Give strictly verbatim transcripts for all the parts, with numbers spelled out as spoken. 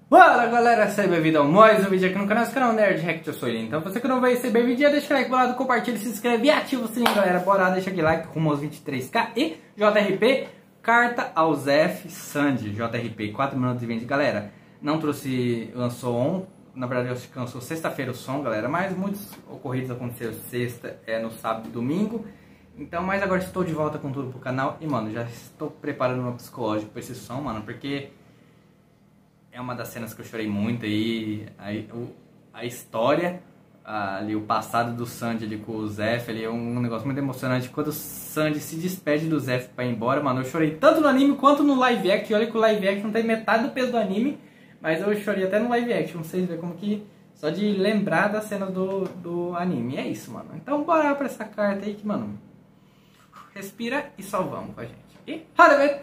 Fala galera, seja bem-vindo a mais um vídeo aqui no canal, esse canal Nerd React, eu sou ele. Então você que não vai receber vídeo, deixa o like, bolado, compartilha, se inscreve e ativa o sininho, galera. Bora, deixa aquele like rumo aos vinte e três K e J R P, carta ao Zef Sandy, J R P, quatro minutos e vinte. Galera, não trouxe, lançou on, na verdade eu acho que lançou sexta-feira o som, galera, mas muitos ocorridos aconteceram sexta, é, no sábado e domingo. Então, mas agora estou de volta com tudo pro canal e, mano, já estou preparando meu psicológico pra esse som, mano, porque é uma das cenas que eu chorei muito aí, a, a história, ali, o passado do Sandy ali com o Zef, ali, é um negócio muito emocionante. Quando o Sandy se despede do Zef pra ir embora, mano, eu chorei tanto no anime quanto no live action. Olha que o live action tem metade do peso do anime, mas eu chorei até no live action, vocês verem como que, só de lembrar da cena do, do anime. E é isso, mano. Então bora pra essa carta aí que, mano, respira e salvamos com a gente. E, Hadebet!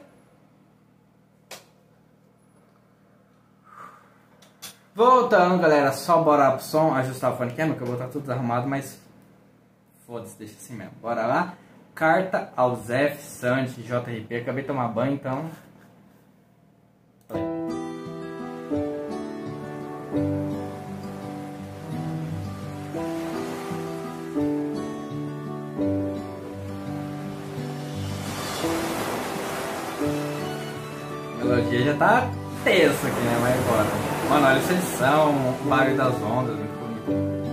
Voltando, galera, só bora pro som, ajustar o fone cam, que eu vou estar tudo desarrumado, mas foda-se, deixa assim mesmo. Bora lá. Carta ao Zef Sandy, J R P. Acabei de tomar banho, então... A melodia já tá tenso aqui, né? Mas bora. Mano, olha essa edição, o barulho das ondas, muito bonito.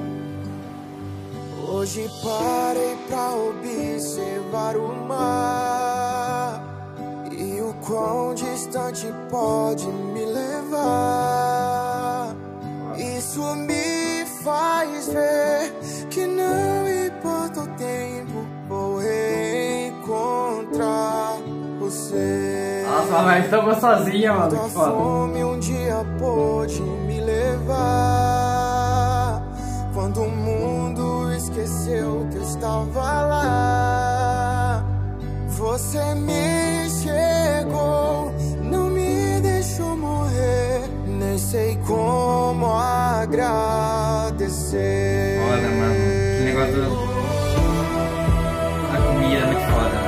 Hoje parei pra observar o mar e o quão distante pode me levar. Isso me faz ver que não importa o tempo, vou reencontrar você. Nossa, mas estou sozinha, mano, que foda. Fome um dia pôde me levar, quando o mundo esqueceu que eu estava lá. Você me chegou, não me deixou morrer, nem sei como agradecer. Foda, mano, que negócio do... A comida é muito foda.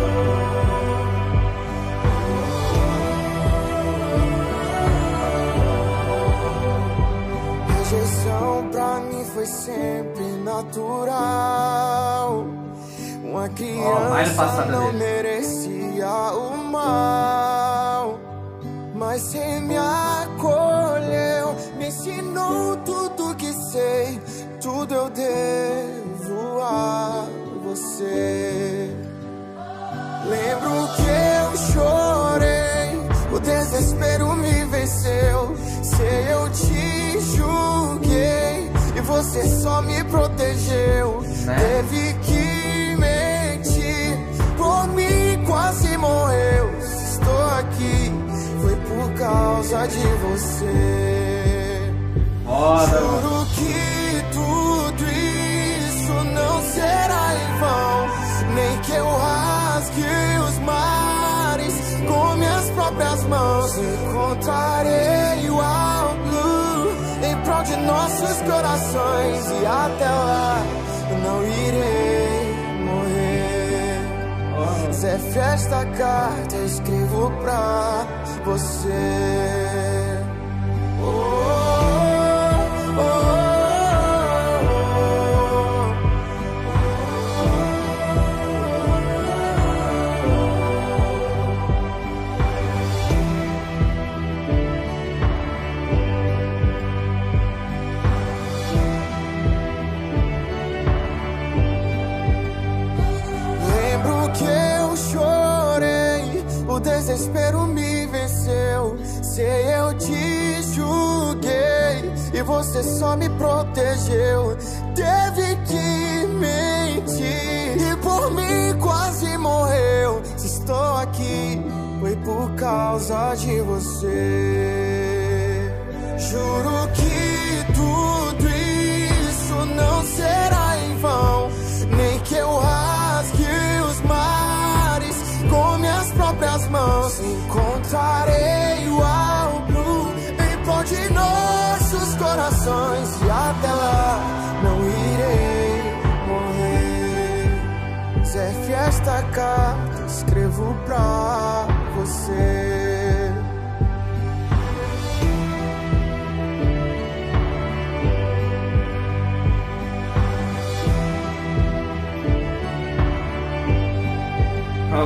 Pra mim foi sempre natural. Uma criança oh, não dele. merecia o mal, mas você me acolheu, me ensinou tudo que sei. Tudo eu devo a você. Lembro que eu chorei, o desespero me venceu. Sei, eu te julguei e você só me protegeu, né? Teve que mentir, por mim quase morreu. Se estou aqui, foi por causa de você. Foda. Juro que tudo isso não será em vão, nem que eu rasgue os mares com minhas próprias mãos. Encontrarei o algo em prol de nossos corações, e até lá eu não irei morrer. Oh. Zef, esta carta eu escrevo pra você. Oh, oh, oh. Desespero me venceu, sei, eu te julguei e você só me protegeu. Teve que mentir e por mim quase morreu. Se estou aqui, foi por causa de você. Juro que tudo isso não será em vão, nem que eu rasgue os mares com minhas próprias mãos. Encontrarei o algo em prol de nossos corações, e até lá não irei morrer. Zef, esta carta escrevo pra você.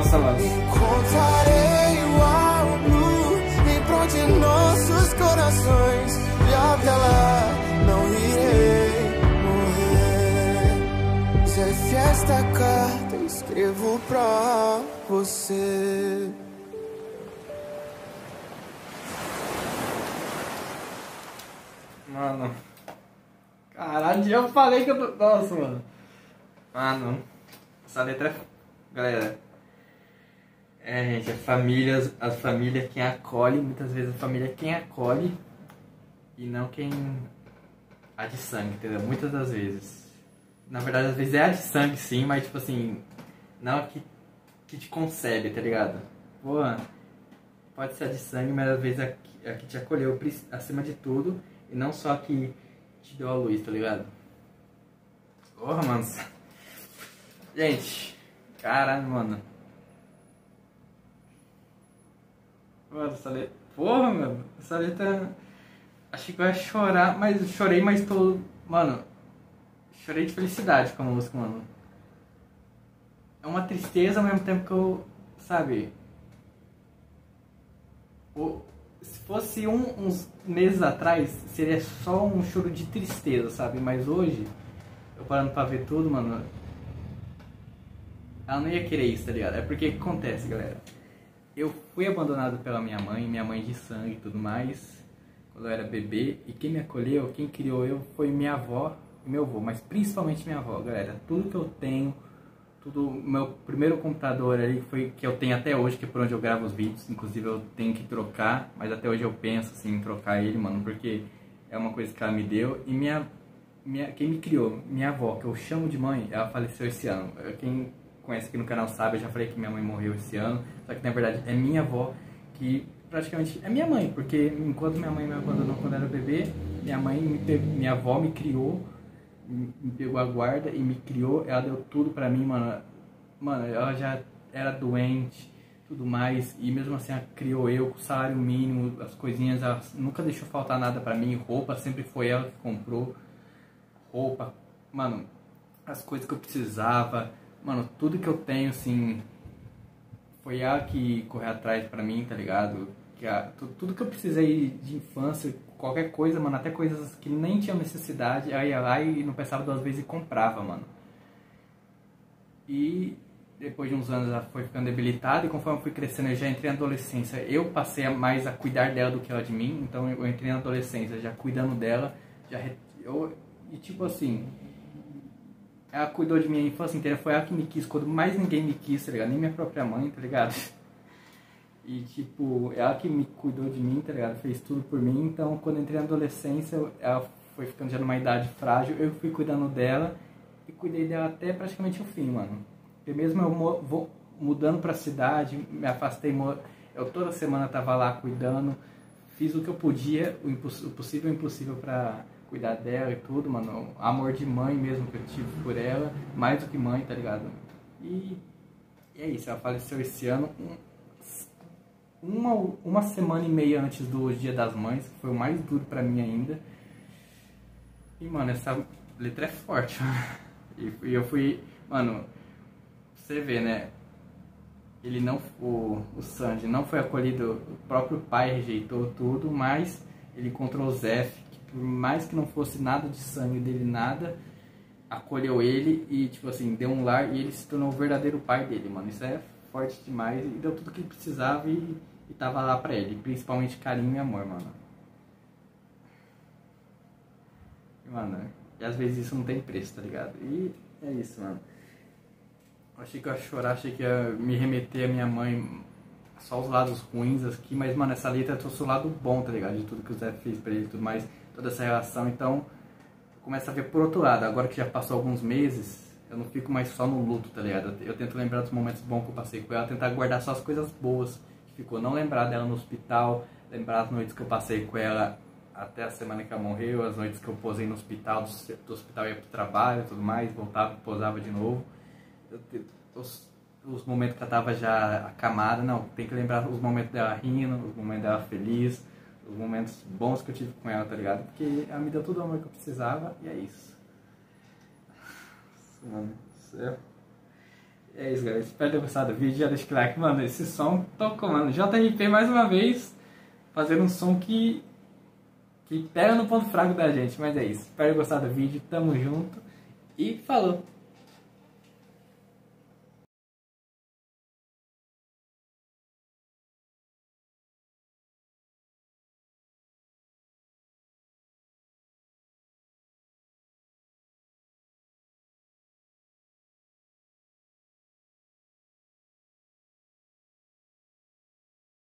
Nossa, mano. Encontrarei o algo em prol de nossos corações. E até lá não irei morrer. Se é esta carta eu escrevo pra você. Mano. Caralho, eu falei que eu tô... Nossa, mano. Mano. Essa letra é... Galera. É, gente, a família, a família quem acolhe. Muitas vezes a família é quem acolhe. E não quem... A de sangue, entendeu? Muitas das vezes. Na verdade, às vezes é a de sangue, sim. Mas, tipo assim... Não a que, que te concebe, tá ligado? Porra. Pode ser a de sangue, mas às vezes a que, a que te acolheu acima de tudo. E não só que te deu a luz, tá ligado? Porra, mano. Gente, caralho, mano. Mano, essa letra... Porra, mano. Essa letra... Achei que eu ia chorar, mas chorei, mas tô... Mano, chorei de felicidade com a música, mano. É uma tristeza ao mesmo tempo que eu... Sabe? O... Se fosse um, uns meses atrás, seria só um choro de tristeza, sabe? Mas hoje, eu parando pra ver tudo, mano, ela não ia querer isso, tá ligado? É porque o que acontece, galera? Eu fui abandonado pela minha mãe, minha mãe de sangue e tudo mais, quando eu era bebê. E quem me acolheu, quem criou eu, foi minha avó e meu avô. Mas principalmente minha avó, galera. Tudo que eu tenho... Tudo, meu primeiro computador ali foi que eu tenho até hoje, que é por onde eu gravo os vídeos. Inclusive eu tenho que trocar, mas até hoje eu penso assim em trocar ele, mano, porque é uma coisa que ela me deu. E minha, minha quem me criou, minha avó, que eu chamo de mãe, ela faleceu esse ano. Quem conhece aqui no canal sabe, eu já falei que minha mãe morreu esse ano. Só que na verdade é minha avó, que praticamente é minha mãe, porque enquanto minha mãe me abandonou quando eu era bebê, minha mãe, me pegou, minha avó me criou, me pegou a guarda e me criou. Ela deu tudo pra mim, mano. Mano, ela já era doente, tudo mais, e mesmo assim ela criou eu com o salário mínimo, as coisinhas, ela nunca deixou faltar nada pra mim. Roupa sempre foi ela que comprou, roupa, mano, as coisas que eu precisava, mano, tudo que eu tenho, assim, foi ela que correu atrás pra mim, tá ligado? Que a, tudo que eu precisei de infância, qualquer coisa, mano, até coisas que nem tinham necessidade, ela ia lá e não pensava duas vezes e comprava, mano. E depois de uns anos ela foi ficando debilitada, e conforme eu fui crescendo eu já entrei na adolescência. Eu passei a mais a cuidar dela do que ela de mim, então eu entrei na adolescência já cuidando dela, já eu, e tipo assim, ela cuidou de minha infância inteira, foi ela que me quis quando mais ninguém me quis, tá ligado? Nem minha própria mãe, tá ligado? E tipo, ela que me cuidou de mim, tá ligado? Fez tudo por mim. Então quando eu entrei na adolescência, ela foi ficando já numa idade frágil, eu fui cuidando dela e cuidei dela até praticamente o fim, mano. Porque mesmo eu vou mudando pra cidade, me afastei, eu toda semana tava lá cuidando, fiz o que eu podia, o, o possível e o impossível pra cuidar dela e tudo, mano. Amor de mãe mesmo que eu tive por ela, mais do que mãe, tá ligado? E, e é isso, ela faleceu esse ano, um, uma, uma semana e meia antes do Dia das Mães, que foi o mais duro pra mim ainda. E, mano, essa letra é forte, e, e eu fui, mano, você vê, né? Ele não, o, o Sanji não foi acolhido, o próprio pai rejeitou tudo, mas ele encontrou o Zeff, que por mais que não fosse nada de sangue dele, nada, acolheu ele e, tipo assim, deu um lar e ele se tornou o verdadeiro pai dele, mano. Isso é forte demais e deu tudo que ele precisava e, e tava lá pra ele, principalmente carinho e amor, mano. E, mano, e às vezes isso não tem preço, tá ligado? E é isso, mano. Achei que eu ia chorar, achei que ia me remeter a minha mãe, só os lados ruins aqui, mas, mano, essa letra trouxe o lado bom, tá ligado? De tudo que o Zé fez pra ele e tudo mais, toda essa relação, então, começa a ver por outro lado. Agora que já passou alguns meses, eu não fico mais só no luto, tá ligado? Eu tento lembrar dos momentos bons que eu passei com ela, tentar guardar só as coisas boas que ficou, não lembrar dela no hospital, lembrar as noites que eu passei com ela até a semana que ela morreu, as noites que eu posei no hospital, do, do hospital ia pro trabalho e tudo mais, voltava e posava de novo. Os, os momentos que ela tava já acamada, não, tem que lembrar os momentos dela rindo, os momentos dela feliz, os momentos bons que eu tive com ela, tá ligado? Porque ela me deu todo o amor que eu precisava e é isso. Mano, céu. É isso, galera. Espero ter gostado do vídeo. Já deixa o like. Mano, esse som tocou, mano. J R P mais uma vez fazendo um som que, que pega no ponto fraco da gente. Mas é isso. Espero ter gostado do vídeo. Tamo junto. E falou!